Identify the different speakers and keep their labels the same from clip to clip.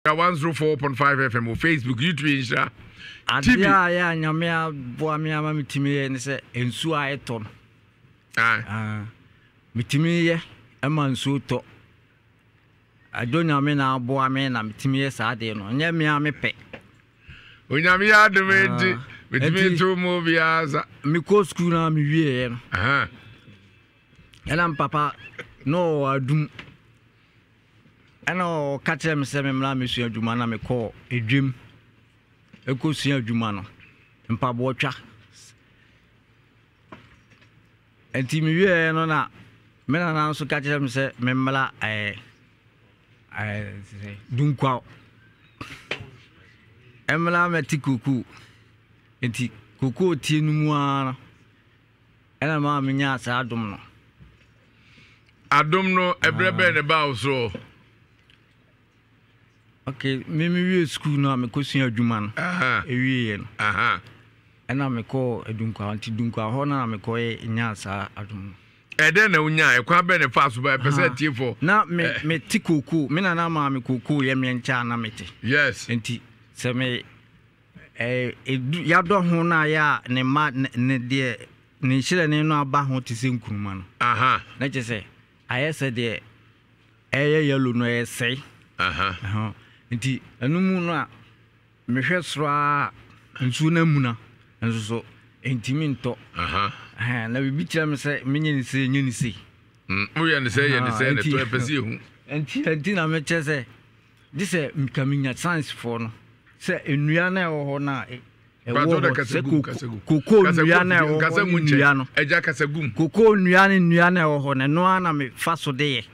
Speaker 1: 104.5 FM on Facebook, YouTube, Insta.
Speaker 2: TV. Yeah, nyamia boa me ama mitimi ne se ensu a eto. Mitimi ye ema nsu to. Adonya me na boa me na mitimi ye sa de no. Nya me amepe.
Speaker 1: Onyame ya adumenti, mitimi to mo biaza.
Speaker 2: Mi ko school na mi wie no. Ela papa no adum. Ano kache me se me mla me su adwuma na me ko edwem. Eko su adwuma no. Mpa bo twa. Enti mi wie no na me na so kache me se me mla dunkwa. Emla me tikuku. Enti kuku tie nu mu ara. Ela ma me nya sa adum no.
Speaker 1: Adum no ebrebe ne ba so.
Speaker 2: Okay, me school na me ko sua adwuma no. Ewie no. Ena me ko edunkwa anti dunkwa ho na me ko nya sa adum.
Speaker 1: Ede na unya ekwa be ne faso ba pese tiefo.
Speaker 2: Na me tikuku, me na ma me kuku ye me ncha na mete.
Speaker 1: Yes.
Speaker 2: Enti se me ya do ho na ya ne ma ne de ne hire ne no aba ho te se nkuruma no. Na je se ayese de yellow no say. Nti anumu no a mehwe soro a nsu na muna nso so entimi nto na bibi kira me se menye ni se nye ni se
Speaker 1: mo ye ni se ye ni se ne to epesi hu
Speaker 2: enti na me che se this mkaminya science for no se enua na ho na koko nua na ho nua no
Speaker 1: eja kasagum
Speaker 2: koko nua na ho ne no na me fa so de ye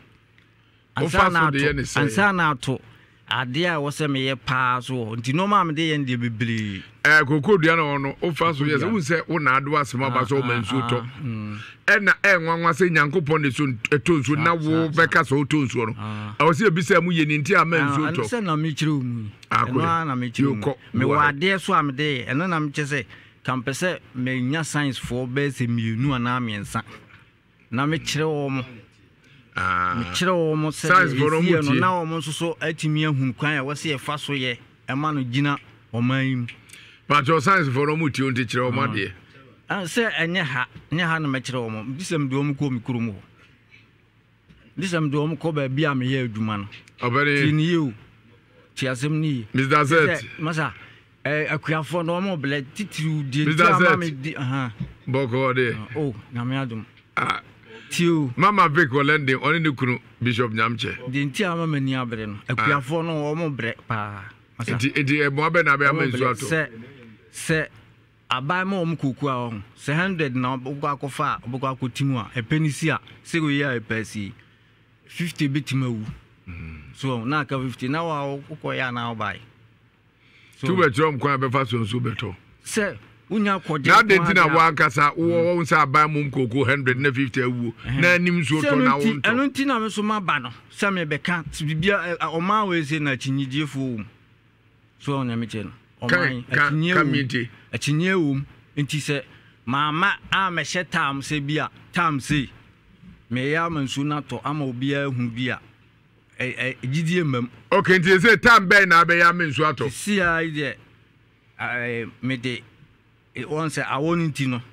Speaker 2: ansa na to ade a wo se me ye pa so nti no ma me de ye ndie bebere
Speaker 1: koko dua na no o fa so ye se wo se wo na ado asema ba so o mansu to na enwanwa se nyankopon de so etonsu na wo beka so tonsu no a se bi se mu ye ni nti a mansu to
Speaker 2: se na me kire mu na me kire me wa ade so am de eno na me che se kampese me nya science for be se mienu ana amiensa na me kire wo mo Michiro mo se no na o mo so atimi ahun kwan ya wose e fa so ye e ma no gina o man
Speaker 1: but your science for mu ti on ti kire o ma de
Speaker 2: se enye ha no me kire o mo disem do mo ko mi kuro mo disem do mo ko ba bia me ye adwuma no
Speaker 1: obere
Speaker 2: ni you ti asem ni
Speaker 1: Mr. Z
Speaker 2: masa akuafo no mo ble titiru die ti ama me di
Speaker 1: boko de
Speaker 2: na me adum Tiu
Speaker 1: Mama Vic Olende oni ne kunu Bishop Nyamche
Speaker 2: di nti ama mani abre no akuafo no o mo bre pa
Speaker 1: edi mo abe na be amanzu ato
Speaker 2: se abai mo mo kuku a ho se 100 na obukwa akofa obukwa akotimu a epenisi a se go ya epesi 50 bitimawu so na ka 50 na wa ukoya na obai
Speaker 1: so tu be trom kwa be fa so nsu beto
Speaker 2: se unya kwaje
Speaker 1: na de ntina wa nkasa wo nsa aban mum koko 150 awu na anim so to na wo nto
Speaker 2: eno ntina me so maba no se me beka bibia o ma we se na chinyidefo so onya me che no o man achinye wum nti se mama a me hye tam se bia tam se me ya mansu na to ama obia hu bia gidie mam
Speaker 1: okay nti se tam be na be ya mansu ato
Speaker 2: si ai de me de once I want to know.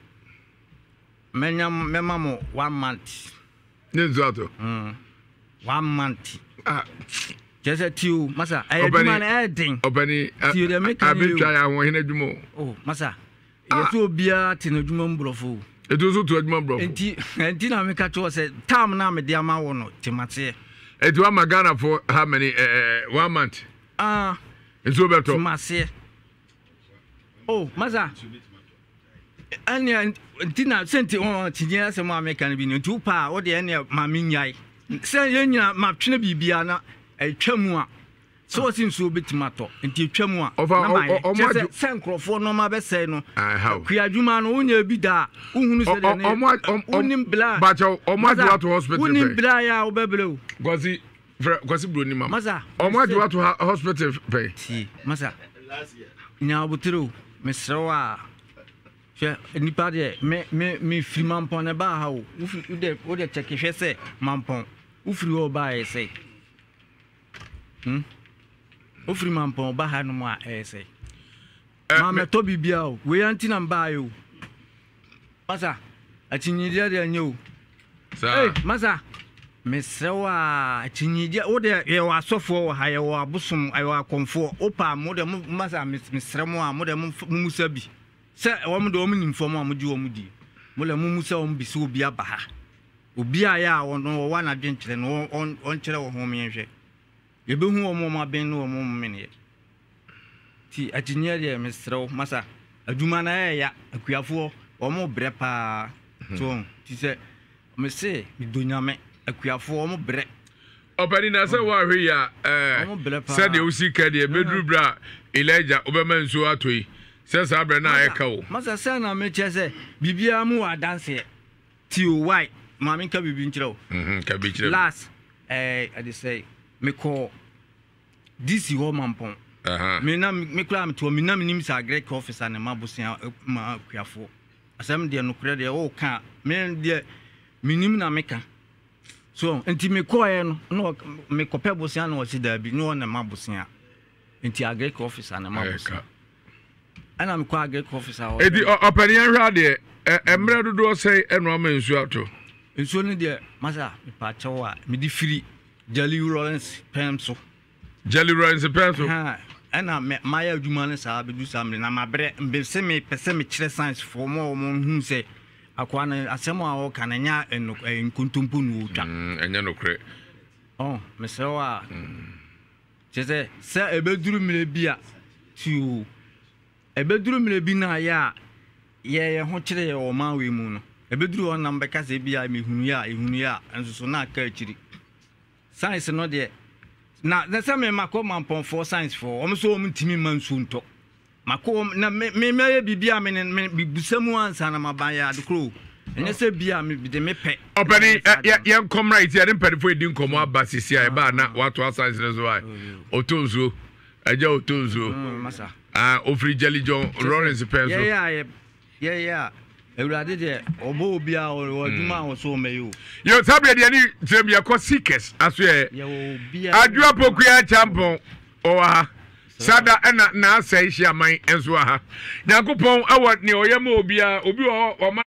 Speaker 2: Memo 1 month.
Speaker 1: Nenzato.
Speaker 2: 1 month. Just a two, Massa. I man adding.
Speaker 1: Obani.
Speaker 2: You the make
Speaker 1: I've been trying. I want to do.
Speaker 2: Oh, Massa. You so be a tinojum brofo.
Speaker 1: It was to Edmund bro.
Speaker 2: And Tina make a choice. Tam na me diama wono. Timate.
Speaker 1: It was Magana for how many 1 month. It's over to
Speaker 2: Massi. Oh, Massa. Anya Tina senti on tinya se ma make kan bi no tupa o de anya ma minyai se yenya ma twene bibia na atwamu a so sinso betimato nti atwamu a na se nkrofo no ma be sei no kuadwuma no unya bi da uhunu se de ne unim bla
Speaker 1: but omo to hospital
Speaker 2: unim bla ya obebele
Speaker 1: gozi bro ni mama
Speaker 2: maza
Speaker 1: omo to hospital pay
Speaker 2: maza nya butiro mesrewa nipa de me free mampon na ba ha o wo de check hwe se mampon wo free o ba e se ofiri mampon ba ha no mu a say ma meto bibia o we anti na mba yo masa achinyidia de anyo eh masa mesrewa achinyidia wo de ye wa asofo wo ha ye wo abosom ayo akonfo opa mo de masa mesremo a mo de musa bi se wo mo de wo nimfom a mo ji wo mo di mo le musa wo bi se obi aba ha obi a ya wo no wo na dwenkyere no on kyere wo ho menhwe ye be hu wo mo ma ben no wo mo mene ti ajinia de mesrew masa aduma na ya akuafo wo mo bre pa so ti se me se mi donyame akuafo wo mo bre
Speaker 1: opani na se wa hwe ya se de usika de bedru bra Elijah obema nso atoi se sa bre na eka wo
Speaker 2: masa se na me che se bibia mu wa dance ti o why ma me ka bibi nchiro
Speaker 1: ka bi chiro
Speaker 2: last I dey say me call this ho mampon me na me kula me to me na me nim sa Greek officer na mabosia ma akuafo asem de no kure de o ka me de me nim na me ka so enti me call e no me kope bosia na o si da bi no na mabosia enti a Greek officer na mabosia ana me call Greek officer o
Speaker 1: edi opani anhwa de emre dodo sei eno ama nsu ato
Speaker 2: nsu ne de masa me pa chewa me di free Jelly Lawrence Pemso
Speaker 1: Jelly Lawrence Pemso
Speaker 2: ha ana my adwuma ne sa bedu samle na mabre mbese me pese me kire science for mo hu se akwa na asemo a o kananya nkontompo no utwa
Speaker 1: enya no kre
Speaker 2: me se wa jese se ebeduru mire bia tu ebeduru mire bi na ya ye ho kire ye o ma we mu no ebeduru on namba ka se bia me hunu ya enso so na aka akiri science no de na se me mako mampon for science for o so o ntimi mansu nto mako na me bibia me bibusamu ansa na mabaya adukro enye se bia me de me pe
Speaker 1: opani yan come right ya dem pedifo edin komo abasisi a ba na wato science rezo ai otonzo aja otonzo
Speaker 2: masa
Speaker 1: ofri Jelly John Lawrence Penso
Speaker 2: yeah Ewurade de obo obi a o aduma o so meyo
Speaker 1: yo sabre de ni trem ya ko seekers aso ye
Speaker 2: obi
Speaker 1: adua pokuya champion o ha sada na asai hia man enso ha Nyankopon award ni oyema obi o ma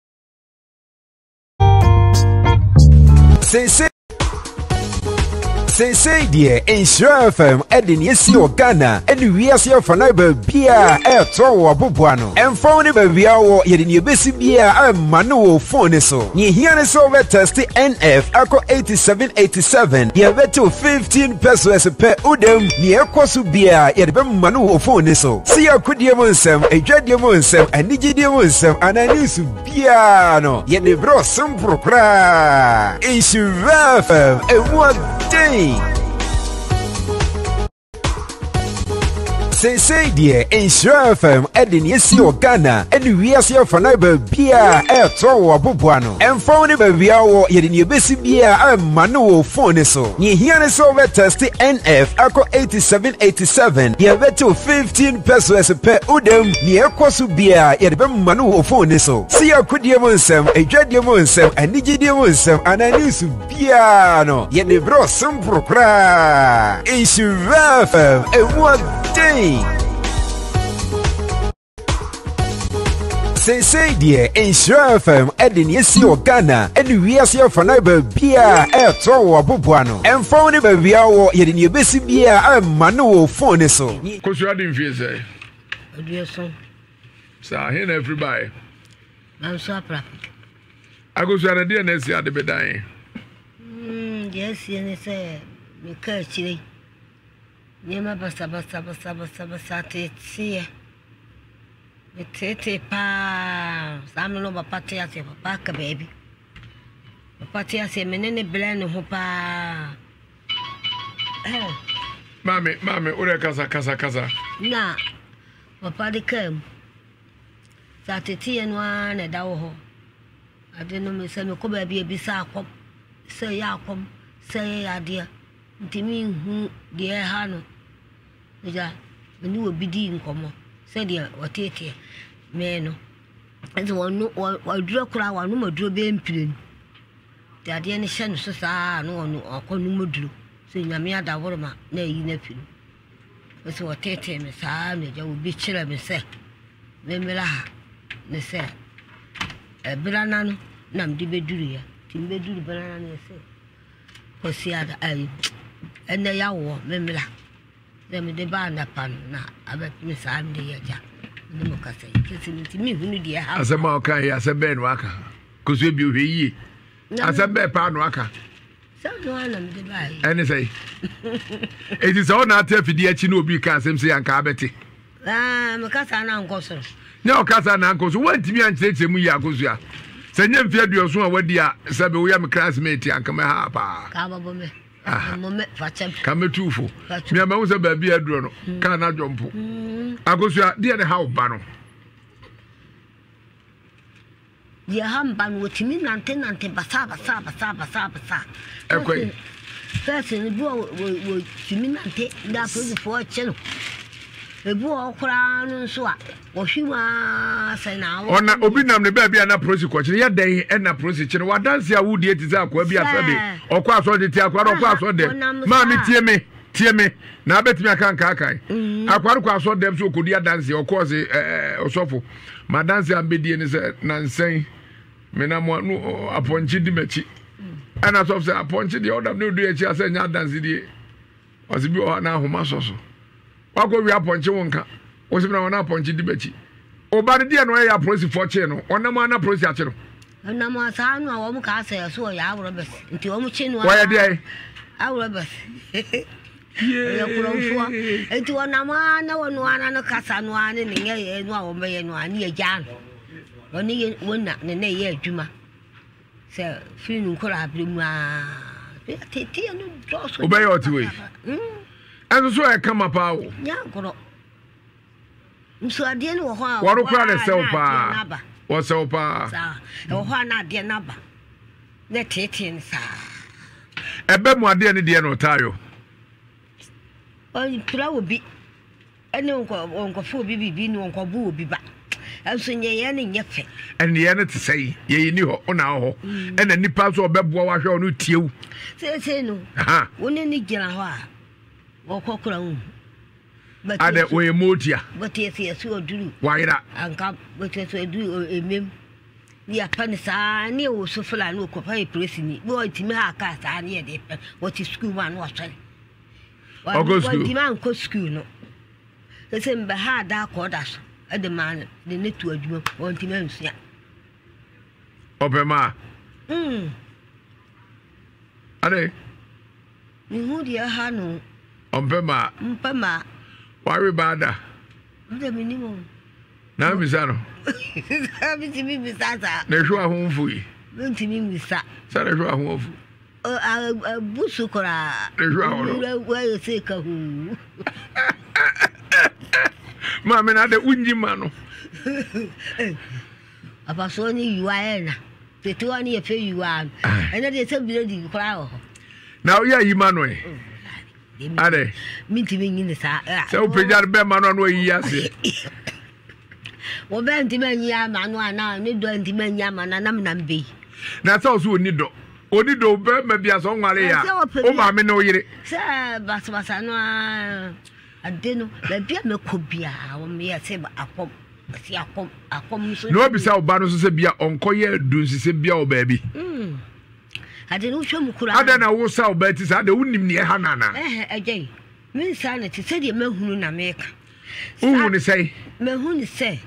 Speaker 3: Say dear, Insure FM, Edin Yesi Ogana, and we are here for neighbor beer, tower bubuano, and phone baby hour, yet in your busy beer, I'm manual phone so. Ye hear us over test NF, Ako 8787, ye veto 15 pesos per udem, near Kosu beer, yet manual phone so. See a good yamonsem, a dread yamonsem, and Niji yamonsem, and I need to piano, yet the bro some procra. Insure FM, and what day? Say dear, Insure FM, Edin Yesi Ogana, and we are here for neighbor beer, tower bubuano, and phone baby hour, yet in your busy beer, I'm manual phone so. Ye hear us over test NF, Ako 8787, ye veto 15 pesos per udem, near Kosu beer, yet manual phone so. See a good yamonsem, a dread yamonsem, and Niji yamonsem, and I need to piano, yet the bro some procra. Insure FM, and what day? Say dear, Insure FM, Edin Yesi Ogana, and we are here for neighbor beer, tower bubuano, and phone baby hour, yet in your busy beer, I'm manual phone so.
Speaker 1: Because you hadn't feel say, sir, here everybody.
Speaker 4: I'm so proud.
Speaker 1: I go to an idea next year, the bedine.
Speaker 4: Yes, and say, me catch it. Nema basa tete tete pa samno bapate ase papa ka baby bapate ase menene blend ho pa
Speaker 1: mame ore kasa
Speaker 4: na papa de kam sa tete no na da wo ho ade no me se me ko baby bi sa akom se ya akom se ya de ntimi hu de ha no ja meni obi di nkomo se de watete me no eze wonu waduro kura wanu maduro be mpire de ade ne hye no so saa no wonu akonu maduro se nyame ada woroma na yi na pinu so what take me sa me ja obi kire me se me mela ha ne se brana no nam de beduru ya tim beduru brana ne se ko si ada ai ene ya wo me mela dem de ba na pan na abet me sa me ya ja ne mo ka se kesi ni mi hunu de ha
Speaker 1: asema o kan ya se be no aka ko so bi o hwe yi asema pa no aka
Speaker 4: so no ana me de ba yi
Speaker 1: ene say it is all na tafidi achi na obi ka asem se yanka abeti
Speaker 4: me ka sa na nkoso
Speaker 1: ne o ka sa na nkoso wantimi ankyereke mu yi akoso a se nye mfia duoso a wadi a se be wo ya me classmate yanka me ha pa
Speaker 4: ka babo me mo me fa chem
Speaker 1: ka me tufo me ma wo se ba bi aduro no ka na dwompo akoso a de ne ha oba no
Speaker 4: ye hamba no timi nante basa
Speaker 1: ekwe
Speaker 4: person bo wo timi nante da pro cheno ebu okra no so a wo hwima sai na wo
Speaker 1: ona obi nam ne ba bia na prosi ko kire ya dan e na prosi kire wa dance a wudi eti za akwa bia sabe okwa aso de ti akwa okwa aso de ma mi tie me na betimi aka nka akai akwa ko aso de so okodi ya dance okwa se osofo ma dance ambedie ni se na nsen me na mo aponchi di mechi ana so se aponchi di odam ne du echi ase nya dance di wasi bi o na ahoma soso wako wi aponchi wonka wasi na wona aponchi di mechi oba de no ya prosi foche no ona mo ana prosi ache no
Speaker 4: na mo sa no wo mu ka ase so ya awro bes nti wo mu chi no
Speaker 1: wa ya de
Speaker 4: awro bes ye kuromfo nti wona mo ana wonu ana no kasa no ana ne ye no a wo be ye no ani ye jan oni wona ne ye adwuma se finu nkora abremu a tete no doso
Speaker 1: obey oti we enso so e kama pa wo
Speaker 4: nya nkoro nso ade ne wo ho a
Speaker 1: waro kura ne sew pa wo sew pa
Speaker 4: sa wo ho na ade na ba ne tete ne sa
Speaker 1: ebe mu ade ne de no tayo
Speaker 4: oni tura obi ene onko fo bibi ni onko bu obi ba enso nye ne nyefe
Speaker 1: ene ye ne tsei ye ni ho ona ho ene nipa so obeboa wa hwe onu tiewu
Speaker 4: se no woni ni gira ho a wo kokora hu
Speaker 1: ade o emotia
Speaker 4: but yes so oduru
Speaker 1: waira
Speaker 4: anka but so oduru emem ni apanisa ni wo so fala ni okopa e presi ni bo itimi ha ka sa ni e de what is school man wa sori
Speaker 1: August
Speaker 4: di man ko school no se mbe ha da ko da so e de man de netu adwuma won ti man sia
Speaker 1: opema ade
Speaker 4: ni hu dia ha no
Speaker 1: opema
Speaker 4: mpema
Speaker 1: wari bada
Speaker 4: de minimo
Speaker 1: na bisano
Speaker 4: abi ti bi bisasa
Speaker 1: na hwa ho mfui
Speaker 4: nti mi misa
Speaker 1: sa na hwa ho mfu
Speaker 4: busu kora we se ka hu
Speaker 1: ma me na de unji mano
Speaker 4: apa so ni yuwa na tetu ani e fe yuwa ena de se bi di kora ho
Speaker 1: na ya yi mano e ade
Speaker 4: minti mi ni sa
Speaker 1: se o pejar be mano no yi ase
Speaker 4: wo be nti manyi amano ana ni do nti manyi amana na mnambe
Speaker 1: na sa so onido be ma bia so nwale ya o ma me no yire
Speaker 4: se basa no ade no ba bia me ko bia wo me ya se ba akom si akom so
Speaker 1: no bisa oba no so se bia onkoye adunsi se bia o ba bi
Speaker 4: ade no hwam kura
Speaker 1: ade na wo sa oba ti sa ade unim ne ha nana
Speaker 4: agye min sa na ti se de mahunu na meka
Speaker 1: uhunu sei
Speaker 4: mahunu se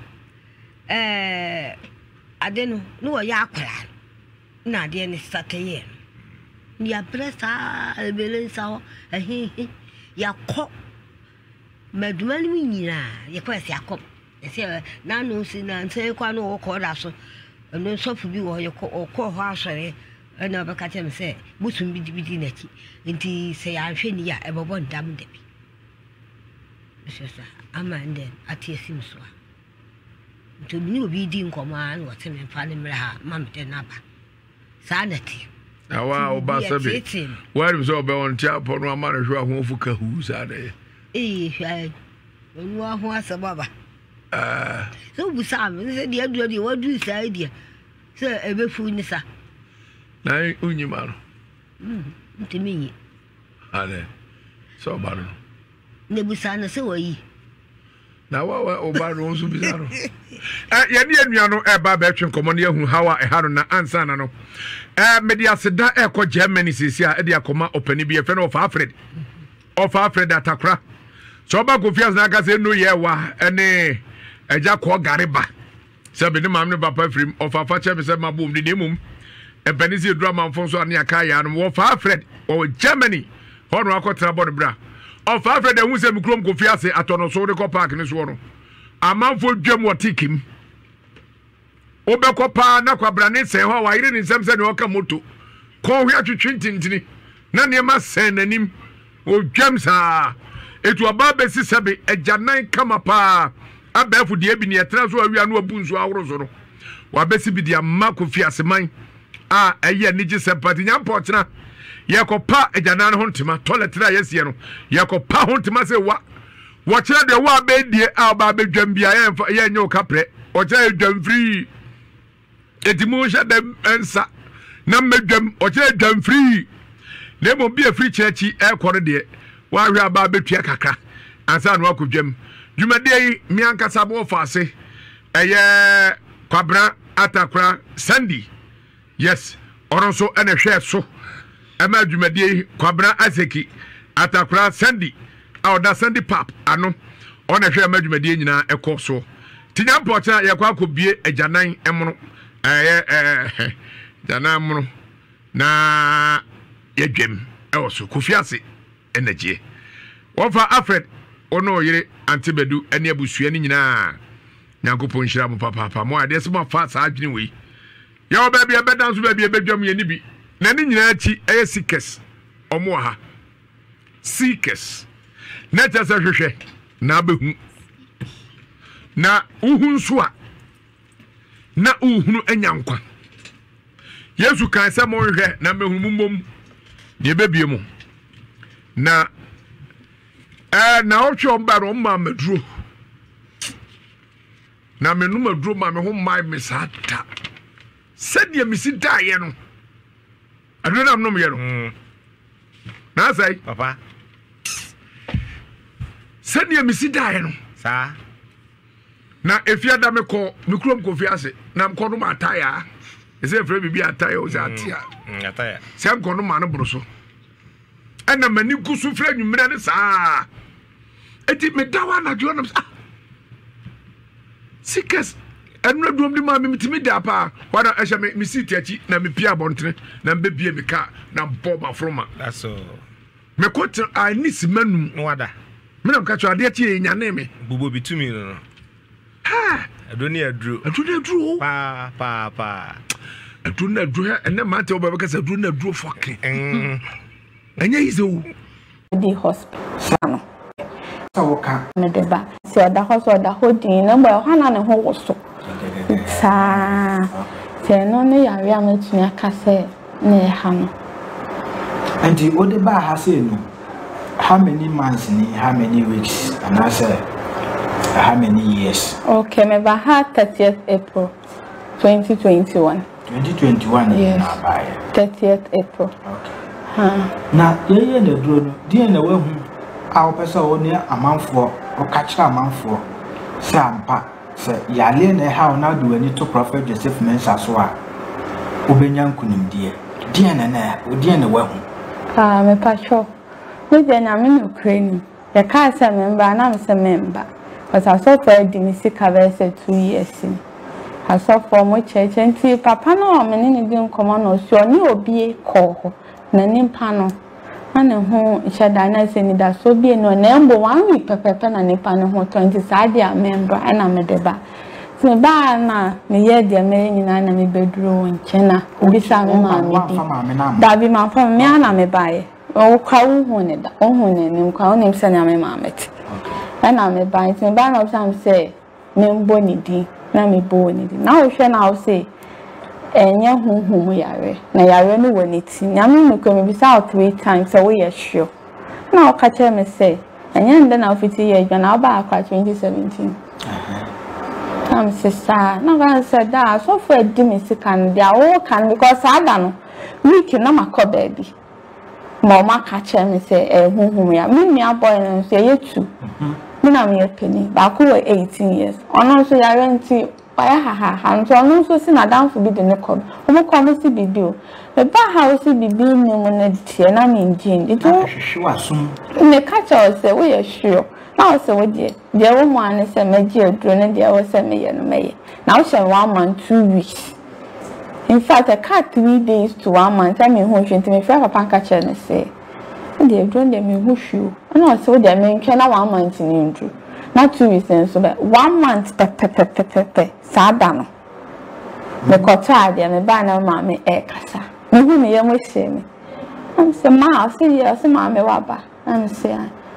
Speaker 4: ade no wo ya akwara na ade ne sateye ni abresa ebelensa ya ko madumani nyina ya kwa si akop ese na no si na nse kwa no ko da so no sofu bi wo ye ko ho asore na ba ka tem se busum bidi na ki nti se ya hwe ni ya ebobo ndam de bi sesa amande atiesim so nti bi ni obi di nkoma na wo tem fa ne mra ha mamte na ba sanati
Speaker 1: awa oba sabe wari so be on tia po no amana hwe ahofu ka hu sade
Speaker 4: hwe onu aho asababa so busam se dia de wadu sa dia se ebefu ni sa
Speaker 1: na unyima no
Speaker 4: ntimi
Speaker 1: ade so baro
Speaker 4: nebusa no se wayi
Speaker 1: na wa oba no so bisa no ye ne anua no e ba ba twen komo ne hu hawa e ha no na ansa na no media seda e ko Germany sisi a e dia koma opani bi e fe no of Alfred atakra so ba go fias na ka se no ye wa ene eja ko gareba se be ne mam ne papa frim of afache be se mabom de nemum e pani se drama mfon so ane aka ya no of Alfred o Germany hono akotra bod bra of Alfred e hu se mikrom go fiase atono so de ko park ne so no amanfo dwam wotikim obekọ pa na kwabra ne se ho wa yire ne nsem se ne oka moto ko hwe atwetwe ntintini na ne ma sen nanim o dwam sa etu aba besi sebe ejanan kama pa abafu de bi ne etra so awia no abu nso aworo so no wa besi bi de amma ko fi aseman a eye ne gi sepati nya mpotena yekopa ejanan ho ntema toilet ra yesie no yekopa ho ntema se wa kire de wa be die a ba be dwam bia ye nyo kapre o kire dwam free etimu sha dem ensa na medwam o kire dwam free na mo bia free church e kore de wa hwe aba betua kakra ansa no akodwam dwumade mi ankasa bo faase eye kwabra atakra Sandy yes oronso ene hwe so ema dwumade kwabra aseki atakra Sandy awda Sandy pap ano ona hwe ema dwumade nyina ekoso tinya mpɔcha ye kwa akobie ajanan emono janan mono na yedwem ewoso kofiase energy wofa Alfred ono yire antibedu ene abusua ni nyina nyankopon hira mo papa mo ade se mo fa sa adwene we ya oba bia bedan so bia bedwam ye ni bi na ni nyina achi eye seekers omo ha seekers na tasa hwehwe na behu na uhun so a na uhunu anyankwa Yesu kan se mo hwehwe na mehu mummom de bebie mu na na otwe ombaro mma maduro na menu maduro ma me ho mai mesata sadia misi dae no adona mnom ye no na sai
Speaker 2: papa
Speaker 1: sadia misi dae no
Speaker 2: sa
Speaker 1: na efiada me ko mikrom ko fiase na mko no mataya ese fre bibi ataya o zatia
Speaker 2: ataya
Speaker 1: se mko no ma no broso ana mani kusu fre nwumira ne saa eti me dawa na jo na sikas enu duom di ma me mitimi da pa wada ehye me siti achi na me pia bontre na mbe bie me ka na mpo ma froma
Speaker 2: that's all
Speaker 1: me ko anis manum
Speaker 2: wada
Speaker 1: me na ka cho ade achi nyane me
Speaker 2: bubo bitumi no
Speaker 1: ha
Speaker 2: adoni adru pa
Speaker 1: adru na adru ene mate oba beka sa adru na adru fokin enye izo
Speaker 5: di hospital soka me deba si oda hodin na gba hana ne ho woso sa se no ne yare amatumi aka se ne ha no
Speaker 6: and ode ba ha se no how many months ni how many weeks and I say how many years
Speaker 5: okay me ba ha 30th April 2021
Speaker 6: yes.
Speaker 5: 30th April
Speaker 6: okay na ye na duro no die na wa hu a pesa oni amanfo o ka kira amanfo sampa se yale na ha na do ani to Prophet Joseph Mensa so a obenya nkunimdie die na wa hu
Speaker 5: me pacho we je na me no kreni ya ka se member na me se member but I saw for the musical verse 2 years I saw for mo church nti papa no me ni bi nkomo no so ni obi ko na nimpa no ana ho shada na se ni da so bi no na mbo 1 week pepepe na nimpa no ho 20 sadia member ana me deba se ba na me ye de me nyina na me beduro nchena obi sa me ma me bi da bi ma fa me ana me bae o kwa hu ne da o hu ne nim kwa o nim se na me ma meti ana me bae se ba na obsam se me mbo ni di na me bo ni di na o hwe na o se enye huhum yare na yare no woniti nyame me ko me bisa 3 times so we are sure na o ka che me say enye nda na ofiti ye gba na ba akwa 2017 am sister na ga say da so for di me sika no dia o kan because ada no week na makọ baby Mama catch me say who ya me boy no say you two me na me penny back we 18 years ono so ya renti why ha so ono so si na dan for bi de ne kom omo kom si bibi o e ba house bibi ni mo na tie na me ngin it o
Speaker 6: hwehwe asum
Speaker 5: me catch us say we are sure now say we dey wo mo an say me gi aduro ne dey wo say me ye no me ye now she 1 month 2 weeks. In fact, I cut 3 days to 1 month. I mean, who should me friend papa catch and say, "They don't let me who you." And I saw them in Kenya 1 month in India. Not 2 weeks and so 1 month. Sadano. Me kota dia me ba na ma me kasa. Me hu me ye mo se me. I'm say ma, say yes, ma me wa ba. I'm say.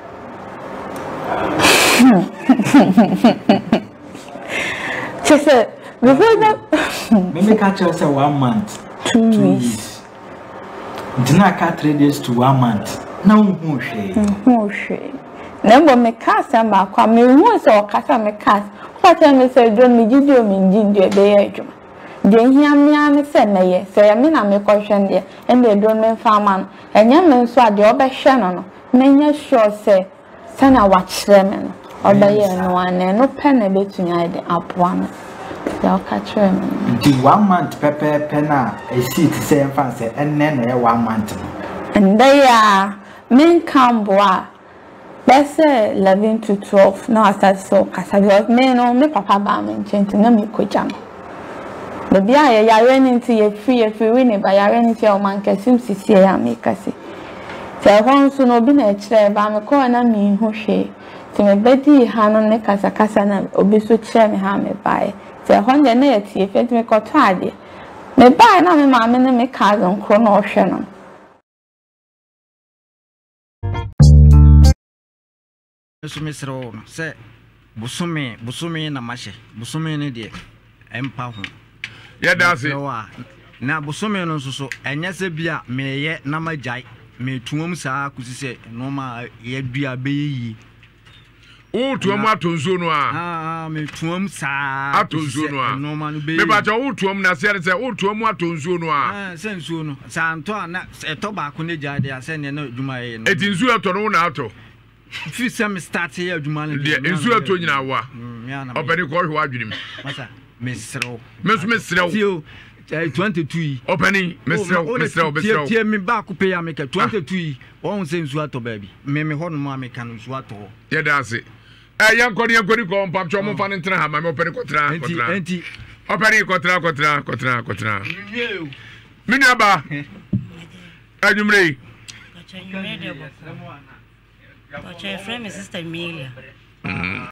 Speaker 5: She said.
Speaker 6: Maybe catch us 1 month,
Speaker 5: 2 weeks.
Speaker 6: Didn't cut 3 days to 1 month. No, who she.
Speaker 5: Never me cast and back. I mean, once or cast me cast. What time I said, don't me do me ginger the then hear me and say, nay, so I mean, I make question there, and they don't mean farmer, and young men saw the other Shannon. Many sure say, send a watch them, or by no one, and no penny between the up one. They'll catch him.
Speaker 6: 1 month, pepper, penna, a seat, say, fancy, and then 1 month.
Speaker 5: And they are men come boy. Let's say 11 to 12. Now I start so because men on me papa bam and change to me kujam. The beer ya ran into your free winning by your running to your man can seem to see ya make us see. So once no be a chair by me corner me who she. To me Betty Hanon Necasa Casana obisu chair me ha me buy. So 100 net if it me got tidy. Me buy na me mamma and me cousin chrono shannon.
Speaker 2: Mr. say Busumi na mashe Busumi ni de empa ho
Speaker 1: yeah that's it
Speaker 2: na Busumi no so enye se bia me ye na majai me tuom saa kusi se no ma ye dua beyi
Speaker 1: o tuom atonzo no a
Speaker 2: me tuom saa
Speaker 1: atonzo no a
Speaker 2: no ma no beyi
Speaker 1: me ba ja o tuom na se o tuom atonzo no a
Speaker 2: se nsuo no sa nto na eto ba ko ne jade ase ne no dwuma ye no
Speaker 1: etinzu eto no na ato
Speaker 2: fi some start here adwuma no
Speaker 1: de nsuo eto nyina wa openi ko hwe adwunim
Speaker 2: masa mesrew
Speaker 1: 22 openi mesrew
Speaker 2: tie me ba ko pe ya me ka 22 won se nsuo ato ba bi me ho no ma me kan nsuo ato
Speaker 1: ye da se yankoni ko mpam cho mo fa ne ntra ha ma me openi ko tra
Speaker 2: enti
Speaker 1: openi ko tra mini aba adwumrei
Speaker 7: But your friend is Sister Amelia.